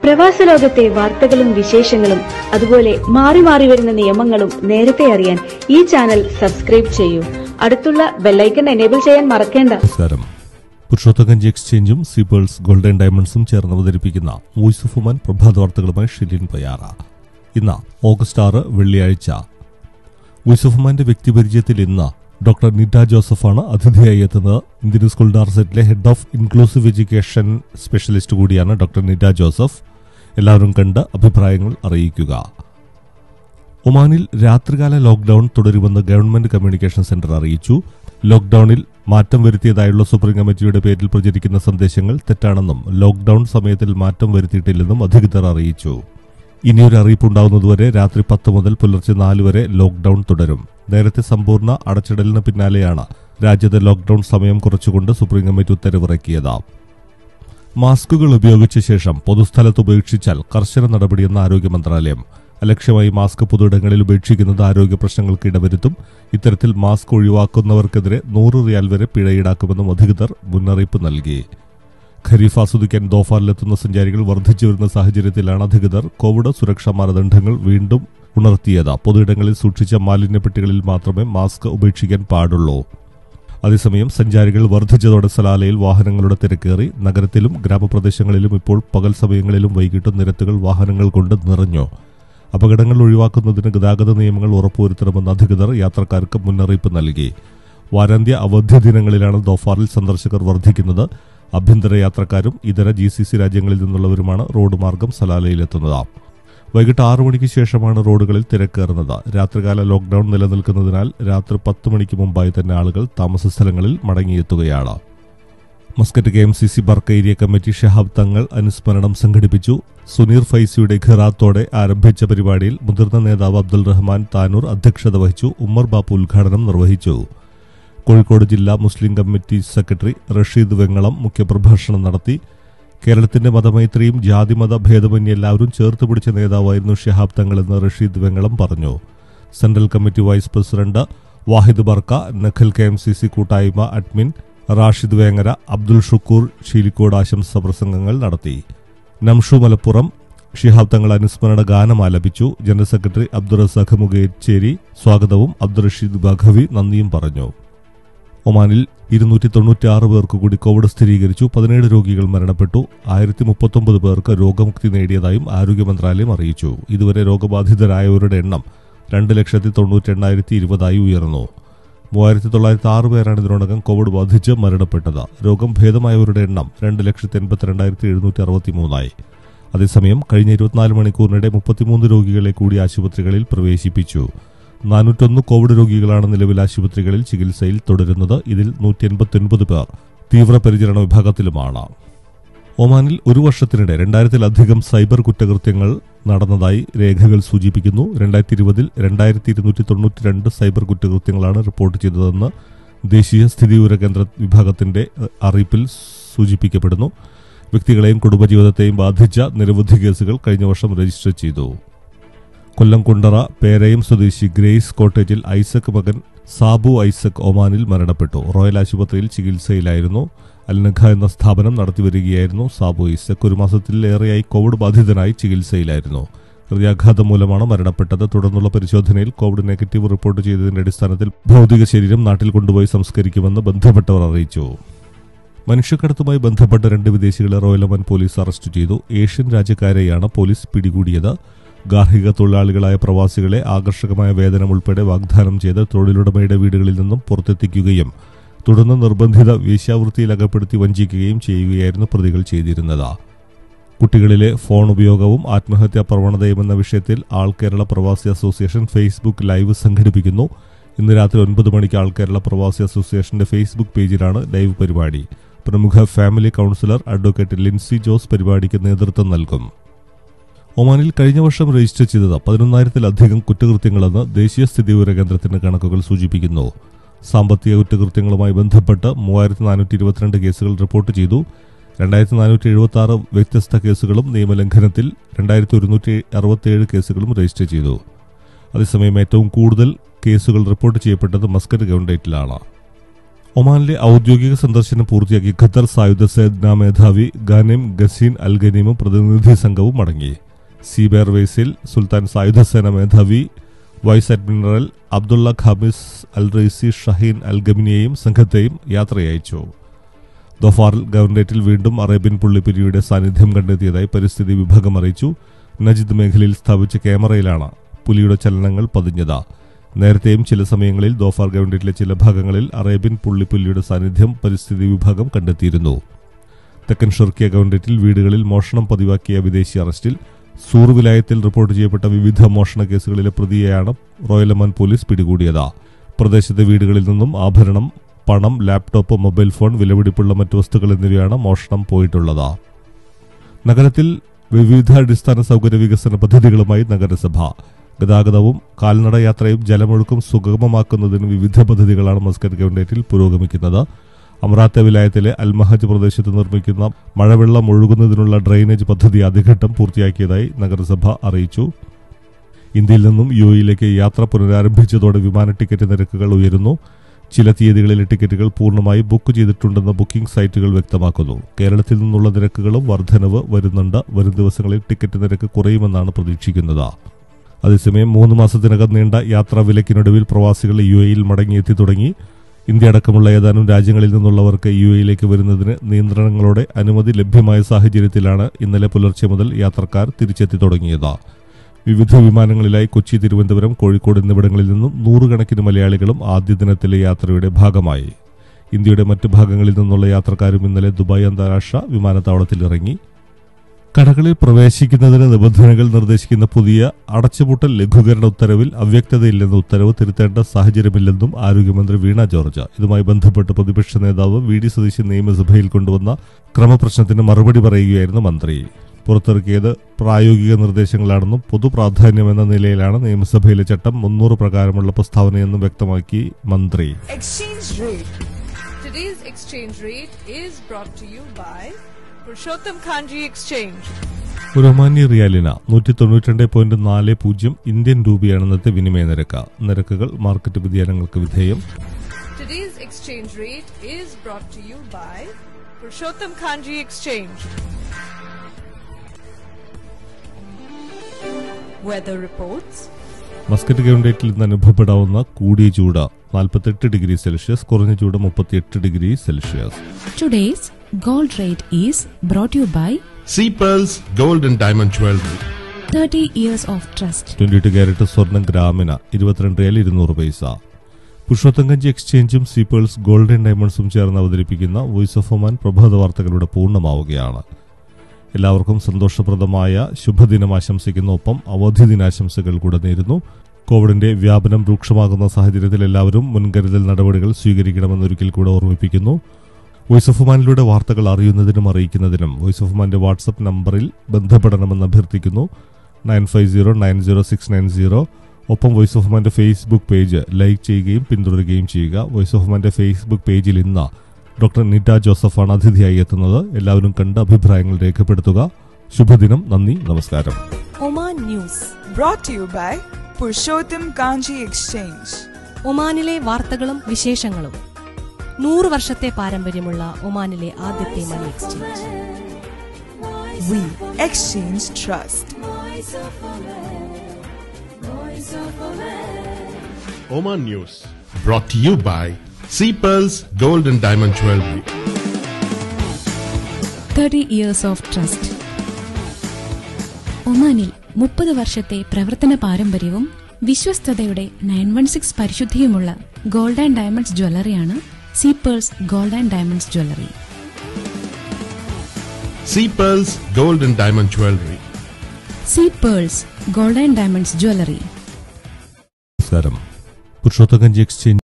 പ്രവാസ ലോകത്തെ വാർത്തകളും വിശേഷങ്ങളും അതുപോലെ മാറി മാറി വരുന്ന നിയമങ്ങളും നേരത്തെ അറിയാൻ ഈ ചാനൽ സബ്സ്ക്രൈബ് ചെയ്യൂ. അടുത്തുള്ള ബെല്ലൈക്കൺ എനേബിൾ ചെയ്യാൻ മറക്കേണ്ട. പുരുഷോത്തകഞ്ചി എക്സ്ചേഞ്ചും സീപേൾസ് ഗോൾഡൻ ഡയമണ്ട്സും ചേർന്ന് അവതരിപ്പിക്കുന്ന വോയിസ് ഓഫ് ഒമാൻ പ്രഭാത വാർത്തകളുമായി ഷിലിൻ പയ്യാറ. ഇന്ന് ഓഗസ്റ്റ് 6 വെള്ളിയാഴ്ച. വോയിസ് ഓഫ് ഒമാന്റെ വ്യക്തിപരിചയത്തിൽ ഇന്ന് ഡോക്ടർ നിഡ ജോസഫാണ് അതിഥിയായി എത്തുന്നത്. ഇന്ത്യൻ സ്കൂൾ ഡാർസെറ്റിലെ head of inclusive education specialist കൂടിയാണ് ഡോക്ടർ നിഡ ജോസഫ്. എല്ലാവരും കണ്ട് അഭിപ്രായങ്ങൾ അറിയിക്കുക. ഒമാനിൽ രാത്രികാല ലോക്ഡൌൺ തുടരുമെന്ന് ഗവൺമെന്റ് കമ്മ്യൂണിക്കേഷൻ സെന്റർ അറിയിച്ചു. ലോക്ഡൌണിൽ മാറ്റം വരുത്തിയതായുള്ള സുപ്രീം കമ്മിറ്റിയുടെ പേരിൽ പ്രചരിക്കുന്ന സന്ദേശങ്ങൾ തെറ്റാണെന്നും ലോക്ഡൌൺ സമയത്തിൽ മാറ്റം വരുത്തിയിട്ടില്ലെന്നും അധികൃതർ അറിയിച്ചു. ഇനിയൊരു അറിയിപ്പുണ്ടാവുന്നതുവരെ രാത്രി 10 മുതൽ പുലർച്ചെ 4 വരെ ലോക്ഡൌൺ തുടരും. നേരത്തെ സമ്പൂർണ്ണ അടച്ചിടലിന് പിന്നാലെയാണ് രാജ്യത്തെ ലോക്ഡൌൺ സമയം കുറച്ചുകൊണ്ട് സുപ്രീം കമ്മിറ്റി ഉത്തരവിറക്കിയത്. മാസ്കുകൾ ഉപയോഗിച്ച ശേഷം പൊതുസ്ഥലത്ത് ഉപേക്ഷിച്ചാൽ കർശന നടപടിയെന്ന് ആരോഗ്യ മന്ത്രാലയം. അലക്ഷ്യമായി മാസ്ക് പൊതുയിടങ്ങളിൽ ഉപേക്ഷിക്കുന്നത് ആരോഗ്യ പ്രശ്നങ്ങൾക്ക് ഇടവരുത്തും. ഇത്തരത്തിൽ മാസ്ക് ഒഴിവാക്കുന്നവർക്കെതിരെ 100 റിയാൽ വരെ പിഴ ഈടാക്കുമെന്നും അധികൃതർ മുന്നറിയിപ്പ് നൽകി. ഖരീഫ് ആസ്വദിക്കാൻ ദോഫാറിലെത്തുന്ന സഞ്ചാരികൾ വർദ്ധിച്ചു വരുന്ന സാഹചര്യത്തിലാണ് അധികൃതർ കോവിഡ് സുരക്ഷാ മാനദണ്ഡങ്ങൾ വീണ്ടും ഉണർത്തിയത്. പൊതുയിടങ്ങളിൽ സൂക്ഷിച്ച മാലിന്യപ്പെട്ടികളിൽ മാത്രമേ മാസ്ക് ഉപേക്ഷിക്കാൻ പാടുള്ളൂ. അതേസമയം സഞ്ചാരികൾ വർദ്ധിച്ചതോടെ സലാലയിൽ വാഹനങ്ങളുടെ തിരക്കേറി. നഗരത്തിലും ഗ്രാമപ്രദേശങ്ങളിലും ഇപ്പോൾ പകൽ സമയങ്ങളിലും വൈകിട്ടും നിരത്തുകൾ വാഹനങ്ങൾ കൊണ്ട് നിറഞ്ഞു. അപകടങ്ങൾ ഒഴിവാക്കുന്നതിന് ഗതാഗത നിയമങ്ങൾ ഉറപ്പുവരുത്തണമെന്ന് അധികൃതർ യാത്രക്കാർക്ക് മുന്നറിയിപ്പ് നൽകി. വാരാന്ത്യ അവധി ദിനങ്ങളിലാണ് ദോഫാറിൽ സന്ദർശകർ വർദ്ധിക്കുന്നത്. ആഭ്യന്തര യാത്രക്കാരും ഇതര GCC രാജ്യങ്ങളിൽ നിന്നുള്ളവരുമാണ് റോഡ് മാർഗം സലാലയിലെത്തുന്നത്. വൈകിട്ട് 6 മണിക്ക് ശേഷമാണ് റോഡുകളിൽ തിരക്കേറുന്നത്. രാത്രികാല ലോക്ഡൌൺ നിലനിൽക്കുന്നതിനാൽ രാത്രി 10 മണിക്ക് മുമ്പായി തന്നെ ആളുകൾ താമസ സ്ഥലങ്ങളിൽ മടങ്ങിയെത്തുകയാണ്. Muscat KMCC Barka area committee Shihab Thangal അനുസ്മരണം സംഘടിപ്പിച്ചു. സുനീർ ഫൈസിയുടെ ഖിറാത്തോടെ ആരംഭിച്ച പരിപാടിയിൽ മുതിർന്ന നേതാവ് അബ്ദുൾ റഹ്മാൻ താനൂർ അധ്യക്ഷത വഹിച്ചു. ഉമ്മർ ബാപ്പു ഉദ്ഘാടനം നിർവഹിച്ചു. കോഴിക്കോട് ജില്ലാ Muslim committee secretary Rasheed Vengalam മുഖ്യപ്രഭാഷണം നടത്തി. കേരളത്തിന്റെ മതമൈത്രിയും ജാതിമത ഭേദമന്യേ എല്ലാവരും ചേർത്ത് പിടിച്ച നേതാവായിരുന്നു ഷഹാബ് തങ്ങളെന്ന് റഷീദ് വെങ്ങളം പറഞ്ഞു. Central committee vice president Wahid Barka, Nakhal KMCC കൂട്ടായ്മ അഡ്മിൻ റാഷിദ് വേങ്ങര, അബ്ദുൾ ഷുക്കൂർ ഷീലിക്കോട് ആശംസ പ്രസംഗങ്ങൾ നടത്തി. നംഷു മലപ്പുറം ഷിഹാബ് തങ്ങൾ അനുസ്മരണ ഗാനം ആലപിച്ചു. ജനറൽ സെക്രട്ടറി അബ്ദുറസാഖ് മുഗേച്ചേരി സ്വാഗതവും അബ്ദുൾ റഷീദ് ബഖവി നന്ദിയും പറഞ്ഞു. ഒമാനിൽ 296 പേർക്ക് കൂടി കോവിഡ് സ്ഥിരീകരിച്ചു. 17 രോഗികൾ മരണപ്പെട്ടു. 1039 പേർക്ക് രോഗമുക്തി നേടിയതായും ആരോഗ്യ മന്ത്രാലയം അറിയിച്ചു. ഇതുവരെ രോഗബാധിതരായവരുടെ എണ്ണം 2,98,2020 ഉയർന്നു. 3906 പേരാണ് ഇതിനോടകം കോവിഡ് ബാധിച്ച് മരണപ്പെട്ടത്. രോഗം ഭേദമായവരുടെ എണ്ണം 2,82,763. അതേസമയം കഴിഞ്ഞ 24 മണിക്കൂറിനിടെ 33 രോഗികളെ കൂടി ആശുപത്രികളിൽ പ്രവേശിപ്പിച്ചു. 401 കോവിഡ് രോഗികളാണ് നിലവിൽ ആശുപത്രികളിൽ ചികിത്സയിൽ തുടരുന്നത്. ഇതിൽ 189 പേർ തീവ്രപരിചരണ വിഭാഗത്തിലുമാണ്. ഒമാനിൽ ഒരു വർഷത്തിനിടെ 2000-ലധികം സൈബർ കുറ്റകൃത്യങ്ങൾ നടന്നതായി രേഖകൾ സൂചിപ്പിക്കുന്നു. 2020-ൽ 2292 സൈബർ കുറ്റകൃത്യങ്ങളാണ് റിപ്പോർട്ട് ചെയ്തതെന്ന് ദേശീയ സ്ഥിതിവിവര കേന്ദ്ര വിഭാഗത്തിന്റെ അറിയിപ്പിൽ സൂചിപ്പിക്കപ്പെടുന്നു. വ്യക്തികളെയും കുടുംബജീവിതത്തെയും ബാധിച്ച നിരവധി കേസുകൾ കഴിഞ്ഞ വർഷം രജിസ്റ്റർ ചെയ്തു. കൊല്ലം കുണ്ടറ പേരയം സ്വദേശി ഗ്രേസ് കോട്ടേജിൽ ഐസക് മകൻ സാബു ഐസക് ഒമാനിൽ മരണപ്പെട്ടു. റോയൽ ആശുപത്രിയിൽ ചികിത്സയിലായിരുന്നു. അൽനഖ എന്ന സ്ഥാപനം നടത്തിവരികയായിരുന്നു സാബു ഐസക്. 1 മാസത്തിലേറെയായി കോവിഡ് ബാധിതനായി ചികിത്സയിലായിരുന്നു. ഹൃദയാഘാതം മൂലമാണ് മരണപ്പെട്ടത്. തുടർന്നുള്ള പരിശോധനയിൽ കോവിഡ് നെഗറ്റീവ് റിപ്പോർട്ട് ചെയ്തതിന്റെ അടിസ്ഥാനത്തിൽ ഭൗതിക ശരീരം നാട്ടിൽ കൊണ്ടുപോയി സംസ്കരിക്കുമെന്ന് ബന്ധപ്പെട്ടവർ അറിയിച്ചു. മനുഷ്യക്കടത്തുമായി ബന്ധപ്പെട്ട 2 വിദേശികളെ റോയൽ ഒമാൻ പോലീസ് അറസ്റ്റ് ചെയ്തു. ഏഷ്യൻ രാജ്യക്കാരെയാണ് പോലീസ് പിടികൂടിയത്. ഗാർഹിക തൊഴിലാളികളായ പ്രവാസികളെ ആകർഷകമായ വേതനം ഉൾപ്പെടെ വാഗ്ദാനം ചെയ്ത് തൊഴിലുടമയുടെ വീടുകളിൽ നിന്നും പുറത്തെത്തിക്കുകയും തുടർന്ന് നിർബന്ധിത വേശ്യാവൃത്തിയിൽ അകപ്പെടുത്തി വഞ്ചിക്കുകയും ചെയ്യുകയായിരുന്നു പ്രതികൾ ചെയ്തിരുന്നത്. കുട്ടികളിലെ ഫോൺ ഉപയോഗവും ആത്മഹത്യാ പ്രവണതയുമെന്ന വിഷയത്തിൽ ആൾ കേരള പ്രവാസി അസോസിയേഷൻ ഫേസ്ബുക്ക് ലൈവ് സംഘടിപ്പിക്കുന്നു. ഇന്ന് രാത്രി 9 മണിക്ക് ആൾ കേരള പ്രവാസി അസോസിയേഷന്റെ ഫേസ്ബുക്ക് പേജിലാണ് ലൈവ് പരിപാടി. പ്രമുഖ family counsellor advocate Lincy Jose പരിപാടിക്ക് നേതൃത്വം നൽകും. ഒമാനിൽ കഴിഞ്ഞ വർഷം രജിസ്റ്റർ ചെയ്തത് 11,000-ലധികം കുറ്റകൃത്യങ്ങളെന്ന് ദേശീയ സ്ഥിതിവിവര കേന്ദ്രത്തിന്റെ കണക്കുകൾ സൂചിപ്പിക്കുന്നു. സാമ്പത്തിക കുറ്റകൃത്യങ്ങളുമായി ബന്ധപ്പെട്ട് 3,422 കേസുകൾ റിപ്പോർട്ട് ചെയ്തു. 2,476 വ്യത്യസ്ത കേസുകളും നിയമലംഘനത്തിൽ 2,167 കേസുകളും രജിസ്റ്റർ ചെയ്തു. അതേസമയം ഏറ്റവും കൂടുതൽ കേസുകൾ റിപ്പോർട്ട് ചെയ്യപ്പെട്ടത് മസ്കറ്റ് ഗവൺഡേറ്റിലാണ്. ഒമാനിലെ ഔദ്യോഗിക സന്ദർശനം പൂർത്തിയാക്കി ഖത്തർ സായുധ സേനാ മേധാവി ഗാനിം ഗസീൻ അൽ ഗനീമും പ്രതിനിധി സംഘവും മടങ്ങി. സീബെയർവേസിൽ സുൽത്താൻ സായുധ സേനാ മേധാവി vice admiral Abdullah Khamis Al Raisi Shaheen Al ഗമിനിയെയും സംഘത്തെയും യാത്രയയച്ചു. ദോഫാറിൽ ഗവർണറേറ്റിൽ വീണ്ടും അറേബ്യൻ പുള്ളിപ്പുലിയുടെ സാന്നിധ്യം കണ്ടെത്തിയതായി പരിസ്ഥിതി വിഭാഗം അറിയിച്ചു. നജിദ് മേഖലയിൽ സ്ഥാപിച്ച ക്യാമറയിലാണ് പുലിയുടെ ചലനങ്ങൾ പതിഞ്ഞത്. നേരത്തെയും ചില സമയങ്ങളിൽ ദോഫാർ ഗവർണറേറ്റിലെ ചില ഭാഗങ്ങളിൽ അറേബ്യൻ പുള്ളിപ്പുലിയുടെ സാന്നിധ്യം പരിസ്ഥിതി വിഭാഗം കണ്ടെത്തിയിരുന്നു. തെക്കൻ ഷർക്കിയ ഗവർണറേറ്റിൽ വീടുകളിൽ മോഷണം പതിവാക്കിയ വിദേശി അറസ്റ്റിൽ. സൂർ വിലായത്തിൽ റിപ്പോർട്ട് ചെയ്യപ്പെട്ട വിവിധ മോഷണ കേസുകളിലെ പ്രതിയെയാണ് റോയൽ ഒമാൻ പോലീസ് പിടികൂടിയത്. പ്രദേശത്തെ വീടുകളിൽ നിന്നും ആഭരണം, പണം, ലാപ്ടോപ്പ്, മൊബൈൽ ഫോൺ, വിലപിടിപ്പുള്ള മറ്റു വസ്തുക്കൾ എന്നിവയാണ് മോഷണം പോയിട്ടുള്ളത്. നഗരത്തിൽ വിവിധ അടിസ്ഥാന സൗകര്യ വികസന പദ്ധതികളുമായി നഗരസഭ. ഗതാഗതവും കാൽനട യാത്രയും ജലമൊഴുക്കും സുഗമമാക്കുന്നതിന് വിവിധ പദ്ധതികളാണ് മസ്കറ്റ് ഗവർണറേറ്റിൽ പുരോഗമിക്കുന്നത്. അമ്രാത്ത വിലായത്തിലെ അൽമഹജ് പ്രദേശത്ത് നിർമ്മിക്കുന്ന മഴവെള്ളം ഒഴുകുന്നതിനുള്ള ഡ്രെയിനേജ് പദ്ധതി ആദ്യഘട്ടം പൂർത്തിയാക്കിയതായി നഗരസഭ അറിയിച്ചു. ഇന്ത്യയിൽ നിന്നും യുഎഇയിലേക്ക് യാത്ര പുനരാരംഭിച്ചതോടെ വിമാന ടിക്കറ്റ് നിരക്കുകൾ ഉയരുന്നു. ചില തീയതികളിലെ ടിക്കറ്റുകൾ പൂർണ്ണമായി ബുക്ക് ചെയ്തിട്ടുണ്ടെന്ന് ബുക്കിംഗ് സൈറ്റുകൾ വ്യക്തമാക്കുന്നു. കേരളത്തിൽ നിന്നുള്ള നിരക്കുകളും വർധനവ് വരുന്നുണ്ട്. വരും ദിവസങ്ങളിൽ ടിക്കറ്റ് നിരക്ക് കുറയുമെന്നാണ് പ്രതീക്ഷിക്കുന്നത്. അതേസമയം 3 മാസത്തിനകം നീണ്ട യാത്രാ വിലക്കിനൊടുവിൽ പ്രവാസികൾ യുഎഇയിൽ മടങ്ങിയെത്തി തുടങ്ങി. ഇന്ത്യ അടക്കമുള്ള ഏതാനും രാജ്യങ്ങളിൽ നിന്നുള്ളവർക്ക് യുഎഇയിലേക്ക് വരുന്നതിന് നിയന്ത്രണങ്ങളോടെ അനുമതി ലഭ്യമായ സാഹചര്യത്തിലാണ് ഇന്നലെ പുലർച്ചെ മുതൽ യാത്രക്കാർ തിരിച്ചെത്തി തുടങ്ങിയത്. വിവിധ വിമാനങ്ങളിലായി കൊച്ചി, തിരുവനന്തപുരം, കോഴിക്കോട് എന്നിവിടങ്ങളിൽ നിന്നും നൂറുകണക്കിന് മലയാളികളും ആദ്യ ദിനത്തിലെ യാത്രയുടെ ഭാഗമായി. ഇന്ത്യയുടെ മറ്റ് ഭാഗങ്ങളിൽ നിന്നുള്ള യാത്രക്കാരും ഇന്നലെ ദുബായ് അന്താരാഷ്ട്ര വിമാനത്താവളത്തിൽ ഇറങ്ങി. കടകളിൽ പ്രവേശിക്കുന്നതിന് നിബന്ധനകൾ നിർദ്ദേശിക്കുന്ന പുതിയ അടച്ചുപൂട്ടൽ ലഘൂകരണ ഉത്തരവിൽ അവ്യക്തതയില്ലെന്ന ഉത്തരവ് തിരുത്തേണ്ട സാഹചര്യമില്ലെന്നും ആരോഗ്യമന്ത്രി വീണ ജോർജ്. ഇതുമായി ബന്ധപ്പെട്ട് പ്രതിപക്ഷ നേതാവ് വി.ഡി. സതീശൻ നിയമസഭയിൽ കൊണ്ടുവന്ന ക്രമപ്രശ്നത്തിന് മറുപടി പറയുകയായിരുന്നു മന്ത്രി. പുറത്തിറക്കിയത് പ്രായോഗിക നിർദ്ദേശങ്ങളാണെന്നും പൊതുപ്രാധാന്യമെന്ന നിലയിലാണ് നിയമസഭയിലെ ചട്ടം 300 പ്രകാരമുള്ള പ്രസ്താവനയെന്നും വ്യക്തമാക്കി മന്ത്രി. ഒരു ഒമാനി റിയാലിന് 192.40 ഇന്ത്യൻ രൂപയാണ് ഇന്നത്തെ വിനിമയ നിരക്ക്. നിരക്കുകൾ മാർക്കറ്റ് വ്യതിയാനങ്ങൾക്ക് വിധേയം. മസ്കറ്റ് ഗവർണറേറ്റിൽ നിന്ന് അനുഭവപ്പെടാവുന്ന കൂടിയ ചൂട് 48 ഡിഗ്രി സെൽഷ്യസ്, കുറഞ്ഞ ചൂട് 38 degree Celsius. Today's gold rate is brought to you by Pearls Gold and Diamond Jewelry. 30 years of trust. 22 carat സ്വർണം ഗ്രാമിന് 22 റിയാൽ 200 പൈസ. പുരുഷോത്തംഗഞ്ചി എക്സ്ചേഞ്ചും സീപേൾസ് ഗോൾഡ് ആൻഡ് ഡയമണ്ട്സും ചേർന്ന് അവതരിപ്പിക്കുന്ന വോയിസ് ഓഫ് ഒമാൻ പ്രഭാത വാർത്തകളുടെ പൂർണ്ണമാവുകയാണ്. എല്ലാവർക്കും സന്തോഷപ്രദമായ ശുഭദിനം ആശംസിക്കുന്ന ഒപ്പം അവധി ദിനാശംസകൾ കൂടെ നേരുന്നു. കോവിഡിന്റെ വ്യാപനം രൂക്ഷമാകുന്ന സാഹചര്യത്തിൽ എല്ലാവരും മുൻകരുതൽ നടപടികൾ സ്വീകരിക്കണമെന്നൊരിക്കൽ കൂടെ ഓർമ്മിപ്പിക്കുന്നു. വോയിസ് ഓഫ് ഒമാനിലൂടെ വാർത്തകൾ അറിയുന്നതിനും അറിയിക്കുന്നതിനും വോയിസ് ഓഫ് ഒമാന്റെ വാട്സ്ആപ്പ് നമ്പറിൽ ബന്ധപ്പെടണമെന്ന് അഭ്യർത്ഥിക്കുന്നു. 95090690. ഒപ്പം വോയിസ് ഓഫ് ഒമാന്റെ ഫേസ്ബുക്ക് പേജ് ലൈക്ക് ചെയ്യുകയും പിന്തുടരുകയും ചെയ്യുക. വോയിസ് ഓഫ് ഒമാന്റെ ഫേസ്ബുക്ക് പേജിൽ ഇന്ന് ഡോക്ടർ നിറ്റ ജോസഫാണ് അതിഥിയായി എത്തുന്നത്. എല്ലാവരും കണ്ട് അഭിപ്രായങ്ങൾ രേഖപ്പെടുത്തുക. ശുഭദിനം. നന്ദി, നമസ്കാരം. Oman news brought to you by Purushottam Kanji exchange. ഒമാനിലെ വാർത്തകളും വിശേഷങ്ങളും. 100 വർഷത്തെ പാരമ്പര്യമുള്ള ഒമാനിലെ ആദ്യത്തെ money exchange. We exchange trust. Oman News brought to you by Pearls Gold and Diamond Jewelry. 30 years of trust. ഒമാനിൽ 30 വർഷത്തെ പ്രവർത്തന പാരമ്പര്യവും വിശ്വസ്തതയുടെ 916 പരിശുദ്ധിയുമുള്ള ഗോൾഡ് ആൻഡ് ഡയമണ്ട്സ് ജ്വല്ലറിയാണ് സീപേൾസ് ഗോൾഡ് ആൻഡ് ഡയമണ്ട്സ് ജ്വല്ലറി. Pearls Gold and Diamond Jewelry. Sea Pearls gold and diamonds ജ്വല്ലറി. നമസ്കാരം. പുരുഷോത്തംഗഞ്ചി എക്സ്ചേഞ്ച്